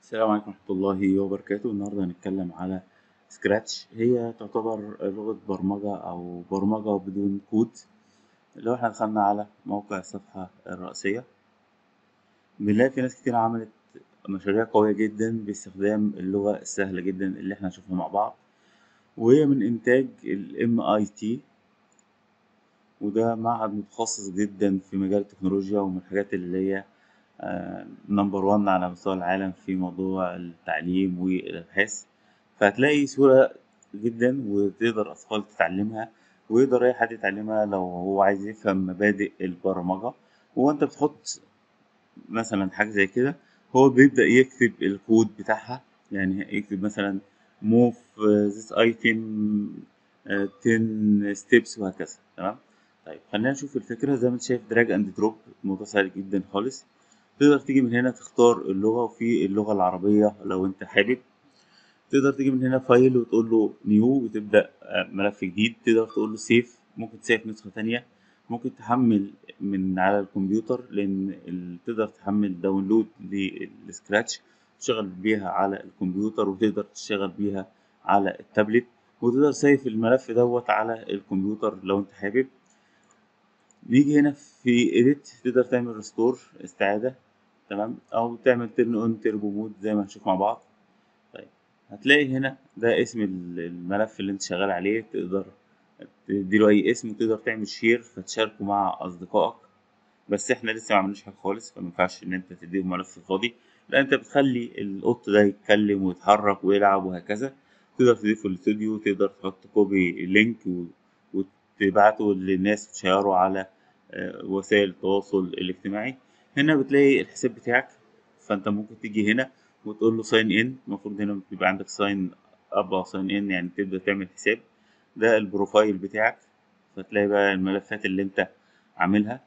السلام عليكم ورحمة الله وبركاته. النهاردة هنتكلم على سكراتش. هي تعتبر لغة برمجة أو برمجة بدون كود. لو احنا دخلنا على موقع الصفحة الرئيسية بنلاقي في ناس كتير عملت مشاريع قوية جدا باستخدام اللغة السهلة جدا اللي احنا هنشوفها مع بعض، وهي من إنتاج ال MIT، وده معهد متخصص جدا في مجال التكنولوجيا ومن الحاجات اللي هي نمبر 1 على مستوى العالم في موضوع التعليم والأبحاث. فهتلاقي سهولة جدا وتقدر الأطفال تتعلمها، ويقدر أي حد يتعلمها لو هو عايز يفهم مبادئ البرمجة. وأنت بتحط مثلا حاجة زي كده، هو بيبدأ يكتب الكود بتاعها. يعني يكتب مثلا move this item 10 steps وهكذا. تمام. طيب خلينا نشوف الفكرة. زي ما انت شايف دراج اند دروب، الموضوع سهل جدا خالص. تقدر تيجي من هنا تختار اللغة، وفي اللغة العربية لو انت حابب. تقدر تيجي من هنا فايل وتقول له نيو وتبدأ ملف جديد. تقدر تقول له سيف، ممكن تسيف نسخة تانية. ممكن تحمل من على الكمبيوتر، لأن تقدر تحمل داونلود للسكراتش تشتغل بيها على الكمبيوتر، وتقدر تشتغل بيها على التابلت. وتقدر تسيف الملف دوت على الكمبيوتر لو انت حابب. نيجي هنا في edit، تقدر تعمل ريستور استعادة. تمام، أو تعمل ترن اون تيربو مود زي ما هنشوف مع بعض. طيب هتلاقي هنا ده اسم الملف اللي انت شغال عليه. تقدر تديله اي اسم، وتقدر تعمل شير فتشاركه مع اصدقائك. بس احنا لسه ما عملناش حاجه خالص، فما ينفعش ان انت تديهم ملف فاضي. لا، انت بتخلي القط ده يتكلم ويتحرك ويلعب وهكذا. تقدر تضيفه الاستوديو، تقدر تحط كوبي لينك وتبعته للناس تشيره على وسائل التواصل الاجتماعي. هنا بتلاقي الحساب بتاعك، فانت ممكن تيجي هنا وتقول له ساين ان. المفروض هنا بيبقى عندك ساين اب او ساين ان، يعني تبدا تعمل حساب. ده البروفايل بتاعك، فتلاقي بقى الملفات اللي انت عاملها.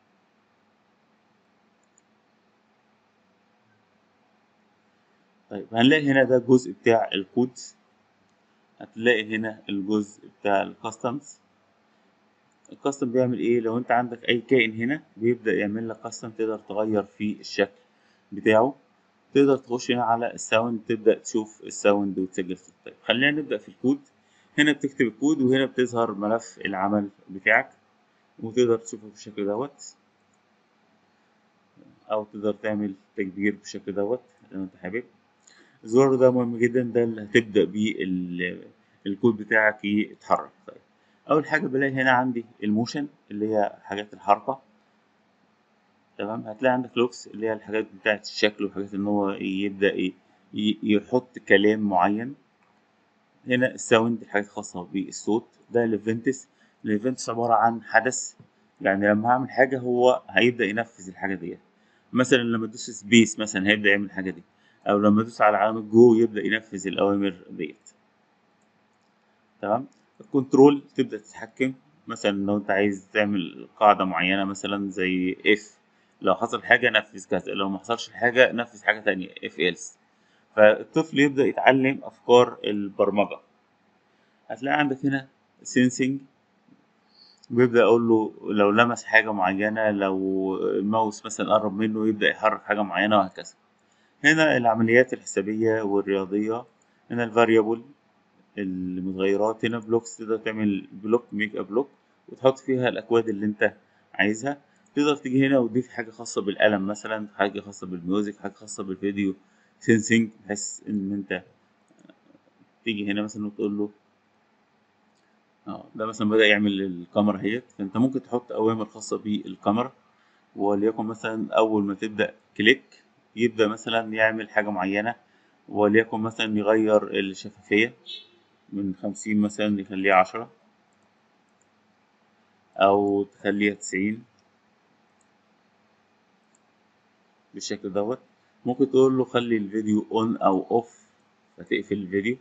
طيب هنلاقي هنا ده الجزء بتاع الكود. هتلاقي هنا الجزء بتاع الكاستمز. الكاستم بيعمل ايه؟ لو انت عندك اي كائن هنا بيبدأ يعمل لك كاستم، تقدر تغير في الشكل بتاعه. تقدر تخش هنا على الساوند، تبدأ تشوف الساوند وتسجل صوت. طيب خلينا نبدأ في الكود. هنا بتكتب الكود، وهنا بتظهر ملف العمل بتاعك، وتقدر تشوفه بالشكل دوت، او تقدر تعمل تكبير بالشكل دوت زي ما انت حابب. الزرار ده مهم جدا، ده اللي هتبدأ بيه الكود بتاعك يتحرك. طيب أول حاجة بلاقي هنا عندي الموشن اللي هي حاجات الحركة. تمام. هتلاقي عندك لوكس اللي هي الحاجات بتاعة الشكل، وحاجات إن هو يبدأ يحط كلام معين. هنا الساوند الحاجات الخاصة بالصوت. ده الايفنتس. الايفنتس عبارة عن حدث، يعني لما هعمل حاجة هو هيبدأ ينفذ الحاجة دي. مثلا لما ادوس سبيس مثلا هيبدأ يعمل الحاجة دي، او لما ادوس على علامة جو يبدأ ينفذ الأوامر ديت. تمام. الكنترول تبدأ تتحكم. مثلا لو انت عايز تعمل قاعدة معينة مثلا زي اف، لو حصل حاجة نفذ كذا، لو ما حصلش حاجة نفذ حاجة تانية اف else. فالطفل يبدأ يتعلم أفكار البرمجة. هتلاقي عندك هنا سينسينج، بيبدأ أقول له لو لمس حاجة معينة، لو الماوس مثلا قرب منه يبدأ يحرك حاجة معينة وهكذا. هنا العمليات الحسابية والرياضية. هنا الفاريبل المتغيرات. هنا بلوكس، تقدر تعمل بلوك ميك ا بلوك وتحط فيها الأكواد اللي أنت عايزها. تقدر تيجي هنا وتضيف حاجة خاصة بالقلم، مثلا حاجة خاصة بالميوزك، حاجة خاصة بالفيديو سينسينج، بحيث إن أنت تيجي هنا مثلا وتقول له ده مثلا بدأ يعمل الكاميرا اهيت. فأنت ممكن تحط أوامر خاصة بالكاميرا، وليكن مثلا أول ما تبدأ كليك يبدأ مثلا يعمل حاجة معينة. وليكن مثلا يغير الشفافية من 50 مثلا يخليها 10، أو تخليها 90 بالشكل دوت. ممكن تقول له خلي الفيديو اون او اوف فتقفل الفيديو،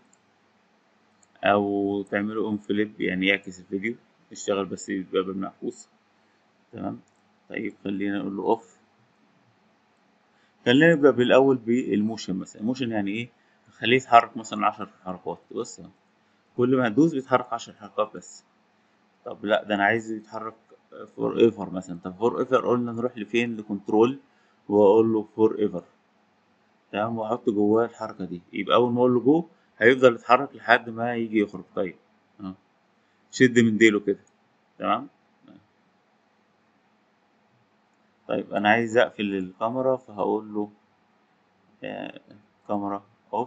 او تعمله اون فليب يعني يعكس الفيديو يشتغل بس يبقى بالمعكوس. تمام. طيب خلينا نقول له اوف. خلينا نبدأ بالأول بالموشن. مثلا الموشن يعني ايه؟ خليه يتحرك مثلا 10 حركات بس. كل ما هتدوس بيتحرك 10 حركات بس. طب لا، ده انا عايزه يتحرك فور ايفر مثلا. طب فور ايفر قلنا نروح لفين؟ لكنترول واقول له فور ايفر. تمام، واحط جواه الحركه دي، يبقى اول ما اقول له جو هيفضل يتحرك لحد ما يجي يخرج. طيب اه، شد من ديله كده. تمام. طيب انا عايز اقفل الكاميرا، فهقول له آه، كاميرا اوف.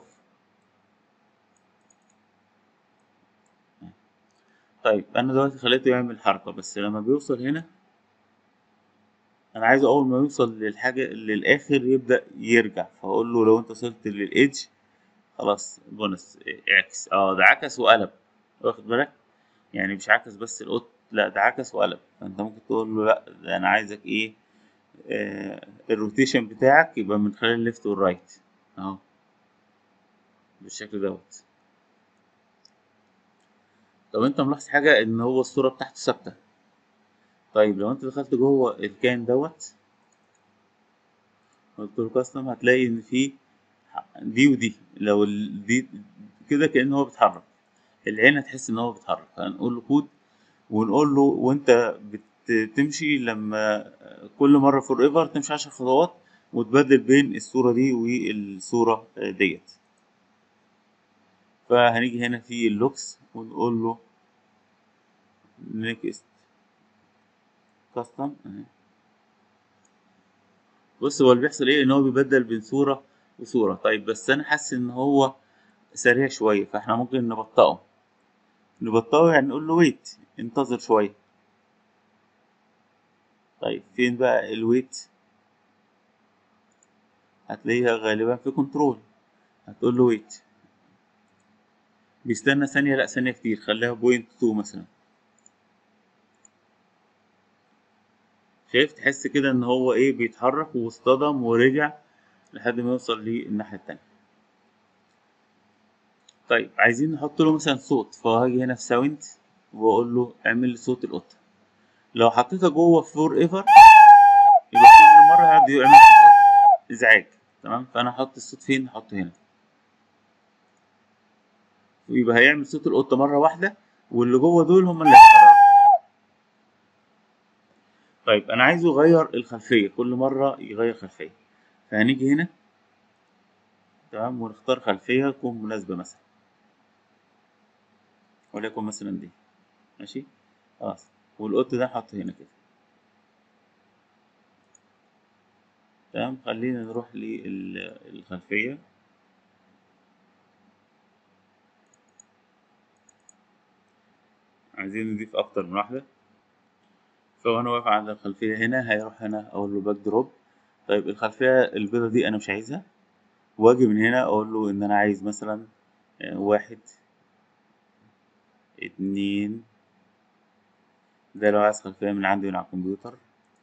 طيب انا دلوقتي خليته يعمل حركه، بس لما بيوصل هنا انا عايزه اول ما يوصل للحاجه للاخر يبدا يرجع، فاقول له لو انت وصلت للايدج خلاص بونص اعكس. اه ده عكس وقلب، واخد بالك؟ يعني مش عكس بس القط، لا ده عكس وقلب. فانت ممكن تقول له لا ده انا عايزك ايه، الروتيشن بتاعك يبقى من خلال الليفت والرايت اهو بالشكل دوت. طب انت ملاحظ حاجه ان هو الصوره بتاعته ثابته؟ طيب لو انت دخلت جوه الكائن دوت قلت له كاستم، هتلاقي ان في دي ودي، لو دي كده كأن هو بيتحرك، العين هتحس ان هو بيتحرك. هنقول له كود ونقول له وانت بتمشي لما كل مرة فور ايفر تمشي 10 خطوات وتبدل بين الصورة دي والصورة ديت. فهنيجي هنا في اللوكس ونقول له نيكست كاستم. بص هو اللي بيحصل ايه، ان هو بيبدل بين صورة وصورة. طيب بس انا حاسس ان هو سريع شوية، فاحنا ممكن نبطئه يعني نقول له ويت انتظر شوية. طيب فين بقى الويت؟ هتلاقيها غالبا في كنترول، هتقول له ويت. بيستنى ثانية، لا ثانية كتير، خليها بوينت تو مثلا. شايف؟ تحس كده ان هو ايه بيتحرك واصطدم ورجع لحد ما يوصل للناحية التانية. طيب عايزين نحط له مثلا صوت، فهاجي هنا في ساوند واقول له اعمل لي صوت القطة. لو حطيتها جوه فور ايفر يبقى كل مرة هيقعد يعمل صوت قطة ازعاج. تمام، فانا هحط الصوت فين؟ احطه هنا، يبقى هيعمل صوت القطة مرة واحدة، واللي جوه دول هم اللي هيتحركوا. طيب أنا عايزه يغير الخلفية، كل مرة يغير خلفية. فهنيجي هنا تمام ونختار خلفية تكون مناسبة مثلا، وليكن مثلا دي. ماشي خلاص، والقط ده نحطه هنا كده. تمام، خلينا نروح للخلفية. عايزين نضيف أكتر من واحدة، فوأنا واقف عند الخلفية هنا هيروح هنا أقول له باك دروب. طيب الخلفية البيضة دي أنا مش عايزها، وأجي من هنا أقول له إن أنا عايز مثلا واحد اتنين. ده لو عايز خلفية من عندي من على الكمبيوتر.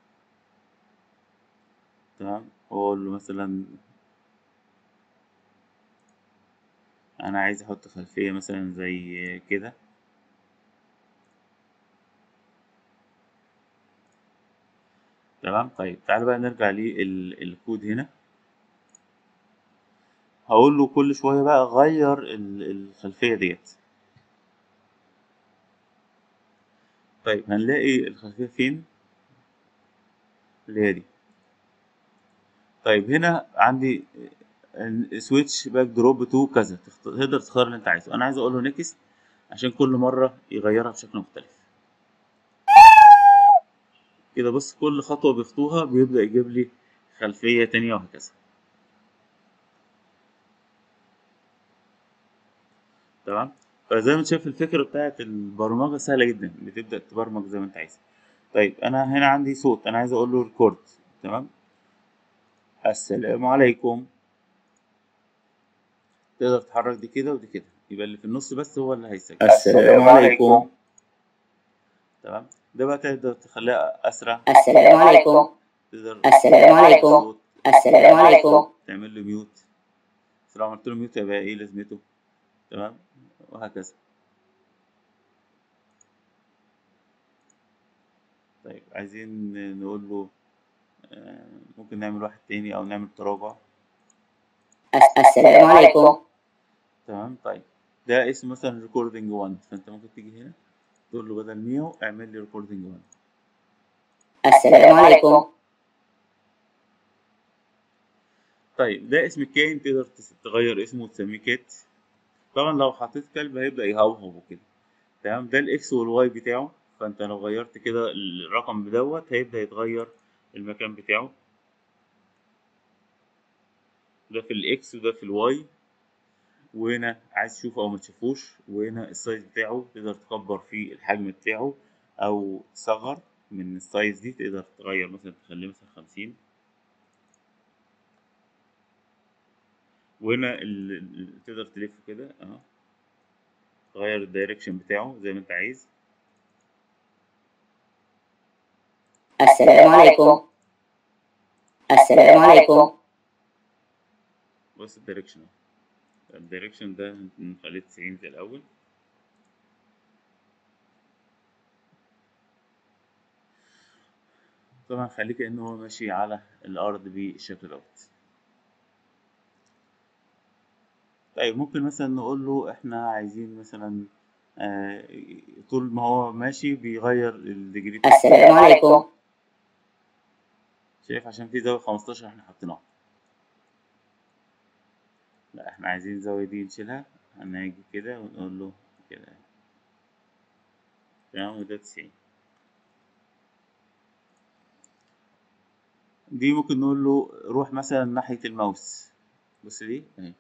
تمام، واقول له مثلا انا عايز احط خلفية مثلا زي كده. تمام، طيب تعالى بقى نرجع للكود هنا. هقول له كل شوية بقى غير الخلفية ديت. طيب هنلاقي الخلفية فين؟ اللي هي دي. طيب هنا عندي سويتش باك دروب تو كذا، تقدر تختار اللي انت عايزه. انا عايز اقول له نيكست عشان كل مرة يغيرها بشكل مختلف. كده بص كل خطوة بيخطوها بيبدأ يجيب لي خلفية تانية وهكذا. تمام، فزي ما انت شايف الفكرة بتاعت البرمجة سهلة جدا، بتبدأ تبرمج زي ما انت عايز. طيب انا هنا عندي صوت، انا عايز اقول له ريكورد. تمام، السلام عليكم. تقدر تحرك دي كده ودي كده، يبقى اللي في النص بس هو اللي هيسجل. السلام عليكم. تمام، ده بقى تقدر تخليها اسرع. السلام عليكم. تقدر السلام عليكم. صوت، السلام عليكم. تعمل له ميوت. لو عملت له ميوت يبقى ايه لازمته؟ تمام، وهكذا. طيب عايزين نقول له ممكن نعمل واحد تاني او نعمل تراجع. السلام عليكم. تمام، طيب ده اسم مثلا ريكوردنج 1، فانت ممكن تيجي هنا تقول له بدل 100 اعمل لي ريكوردنج 1. السلام عليكم. طيب ده اسم الكائن، تقدر تغير اسمه وتسميه كات. طبعا لو حطيت كلب هيبدأ يهوهو وكده. تمام، ده الاكس والواي بتاعه. فانت لو غيرت كده الرقم بدوت هيبدأ يتغير المكان بتاعه. ده في الاكس وده في الواي. وهنا عايز تشوفه او ما تشوفوش، وهنا السايز بتاعه تقدر تكبر فيه الحجم بتاعه او تصغر من السايز دي. تقدر تغير مثلا تخليه مثلا 50. وهنا تقدر تلف كده اهو، تغير الدايركشن بتاعه زي ما انت عايز. السلام عليكم. السلام عليكم. بص الدايركشن اهو، الدايركشن ده نخليه 90 زي الاول. طبعا خليه كأنه هو ماشي على الارض بالشكل دوت. طيب ممكن مثلا نقول له احنا عايزين مثلا آه طول ما هو ماشي بيغير الديجري بتاعه. السلام عليكم. شايف عشان في زاوية 15 احنا حاطينها. لا احنا عايزين الزاوية دي نشيلها. هنيجي كده ونقول له كده تمام، وده 90. دي ممكن نقول له روح مثلا ناحية الماوس. بص دي اهي،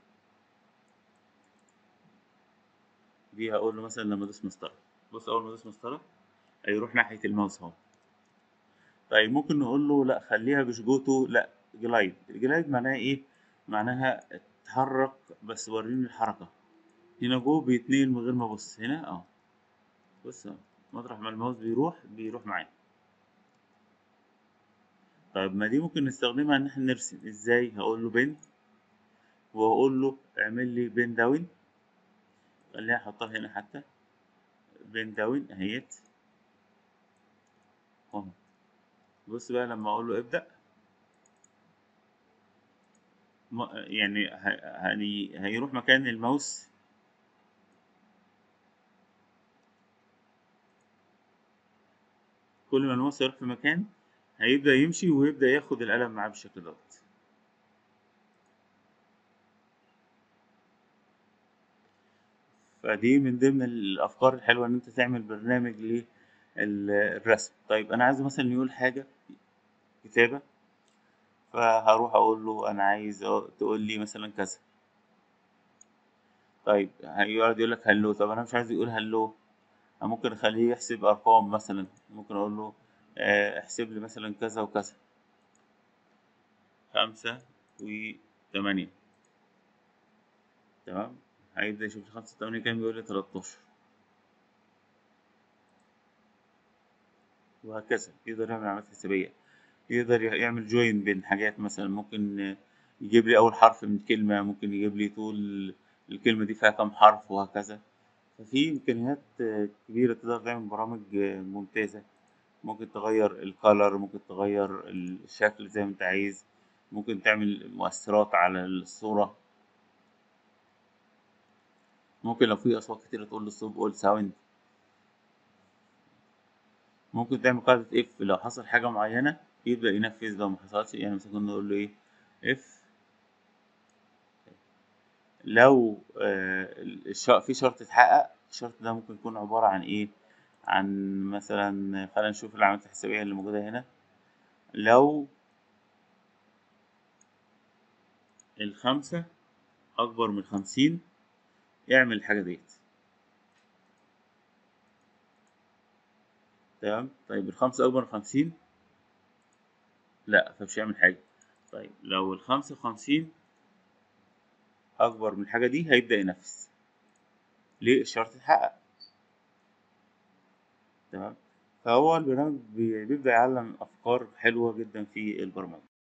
دي هقول له مثلا لما ادوس مسطرة. بص اول ما ادوس مسطرة هيروح ناحية الماوس اهو. طيب ممكن نقول له لا خليها مش جوتو، لا جلايد. الجلايد معناها ايه؟ معناها اتحرك بس وريني الحركة. هنا جو بيتنقل من غير ما ابص هنا اهو. بص اهو، مطرح ما الماوس بيروح معاه. طيب ما دي ممكن نستخدمها ان احنا نرسم. ازاي؟ هقول له بين، واقول له اعمل لي بين داون. خليها احطها هنا حتى، بين داون اهيت اهو. بص بقى لما اقول له ابدأ، يعني هيروح مكان الماوس. كل ما الماوس يروح في مكان هيبدأ يمشي ويبدأ ياخد القلم معاه بالشكل دوت. فدي من ضمن الأفكار الحلوة إن أنت تعمل برنامج للرسم. طيب أنا عايز مثلا يقول حاجة كتابة، فهروح أقول له أنا عايز تقول لي مثلا كذا. طيب هيقعد يقول لك هلو. طب أنا مش عايز يقول هلو، أنا ممكن أخليه يحسب أرقام مثلا. ممكن أقول له احسب لي مثلا كذا وكذا، 5 و8. تمام، هيبدأ يشوف 5 و8 كام، يقول لي 13. وهكذا يقدر يعمل عمليات حسابية. يقدر يعمل جوين بين حاجات، مثلا ممكن يجيب لي أول حرف من كلمة، ممكن يجيب لي طول الكلمة دي فيها كام حرف، وهكذا. ففي إمكانيات كبيرة، تقدر تعمل برامج ممتازة. ممكن تغير الكالر، ممكن تغير الشكل زي ما انت عايز. ممكن تعمل مؤثرات على الصورة. ممكن لو في أصوات كتيرة تقول له ستوب أول ساوند. ممكن تعمل قاعدة اف لو حصل حاجة معينة يبدأ ينفذ. لو ما حصلش يعني مثلا كنا نقول له ايه، اف لو في شرط اتحقق. الشرط ده ممكن يكون عبارة عن ايه؟ عن مثلا خلينا نشوف العمليات الحسابية اللي موجودة هنا. لو 5 أكبر من 50 اعمل الحاجة ديت. تمام، طيب 5 أكبر من 50 لا، فمش هيعمل حاجة. طيب لو 55 أكبر من الحاجة دي هيبدأ ينفذ. ليه؟ الشرط اتحقق. تمام، فهو البرنامج بيبدأ يعلم أفكار حلوة جدا في البرمجة.